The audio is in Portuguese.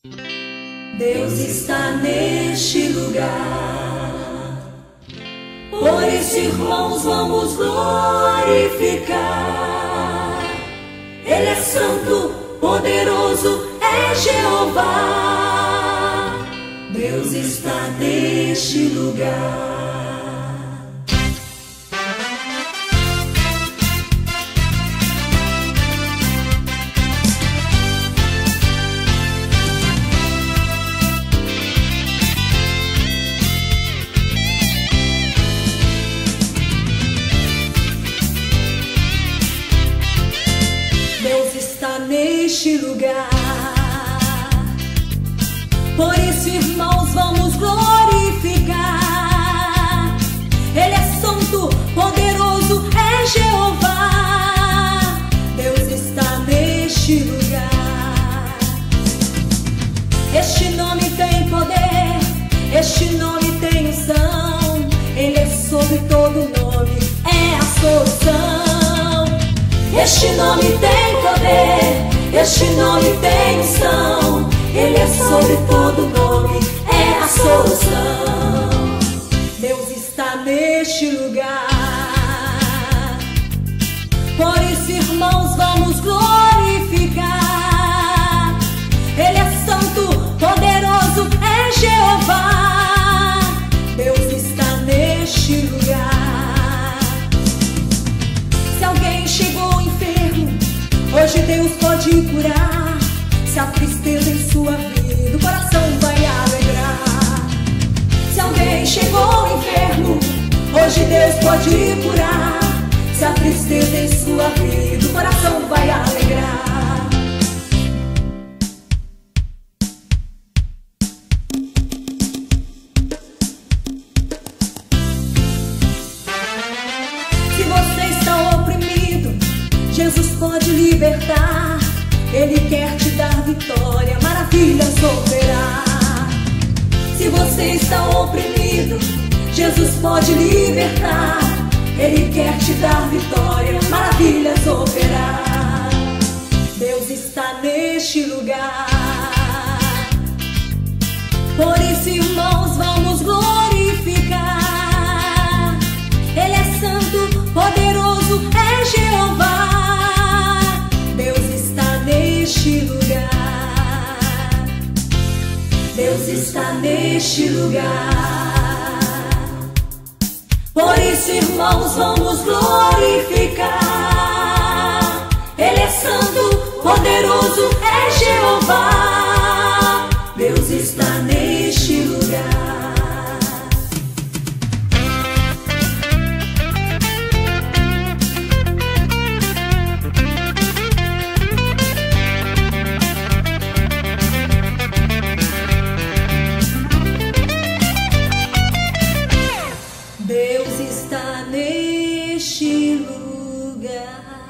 Deus está neste lugar. Por isso, irmãos, vamos glorificar. Ele é santo, poderoso, é Jeová. Deus está neste lugar. Deus está neste lugar. Por isso, irmãos, vamos glorificar. Ele é santo, poderoso, é Jeová. Deus está neste lugar. Este nome tem poder, este nome tem unção. Ele é sobre todo nome, é a solução. Este nome tem poder, este nome tem unção. Ele é sobre todo nome, é a solução. Deus está neste lugar. Por isso, irmãos, vamos glorificar. Ele é santo, poderoso, é Jeová. Deus está neste lugar. Se alguém chegou enfermo, hoje Deus pode curar. Se a tristeza em sua vida, o coração vai alegrar. Se alguém chegou enfermo, hoje Deus pode curar. Se a tristeza em sua vida, o coração vai alegrar. Se você está oprimido, Jesus pode libertar. Ele quer te dar vitória, maravilhas operar. Se você está oprimido, Jesus pode libertar. Ele quer te dar vitória, maravilhas operar. Deus está neste lugar. Por isso, irmãos, vamos glorificar. Ele é santo, poderoso, é Jeová. Deus está neste lugar. Deus está neste lugar. Por isso, irmãos, vamos glorificar. Ele é santo, poderoso, é Jeová. Deus está neste lugar. Deus está neste lugar.